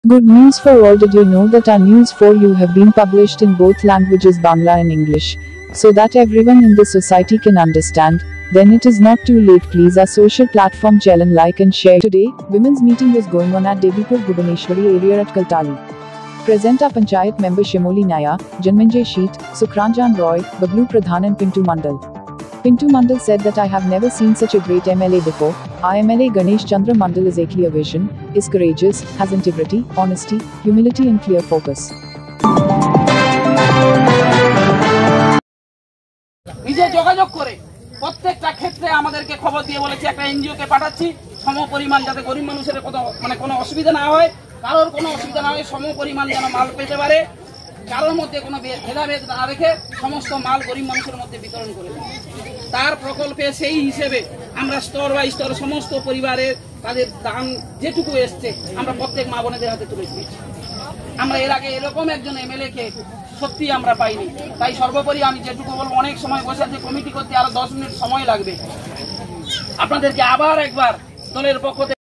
Good news for all. Did you know that our news for you have been published in both languages, Bangla and English, so that everyone in the society can understand? Then it is not too late. Please our social platform channel, like and share. Today, women's meeting was going on at Devipur Bhubaneswari area at Kaltali. Present are Panchayat member Shimoli Naya, Janmanjay Sheet, Sukranjan Roy, Bablu Pradhan and Pintu Mandal. Pintu Mandal said that I have never seen such a great MLA before. Our MLA Ganesh Chandra Mandal is a clear vision, is courageous, has integrity, honesty, humility and clear focus. নিজে যোগাযোগ করে প্রত্যেকটা ক্ষেত্রে আমাদেরকে খবর দিয়ে বলেছে একটা এনজিও কে পাঠাচ্ছি সমপরিমাণ যাতে গরিব মানুষের কোনো অসুবিধা না হয়, কারোর কোনো অসুবিধা না হয়, সমপরিমাণ যেন মাল পেতে পারে, কারোর মধ্যে কোনো ভেদাভেদ না রেখে সমস্ত মাল গরিব মানুষের মধ্যে বিতরণ করে দেয়। তার প্রকল্পে সেই হিসেবে আমরা স্তর বাই স্তর সমস্ত পরিবারের তাদের দান যেটুকু এসছে আমরা প্রত্যেক মা বোনেদের হাতে তুলে দিয়েছি। আমরা এর আগে এরকম একজন এমএলএ কে সত্যি আমরা পাইনি। তাই সর্বোপরি আমি যেটুকু বলবো, অনেক সময় বসে আছে কমিটি করতে আরো 10 মিনিট সময় লাগবে। আপনাদেরকে আবার একবার দলের পক্ষ থেকে